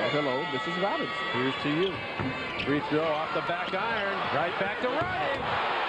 Hello, Mrs. Robbins. Here's to you. Free throw off the back iron. Right back to Ronnie.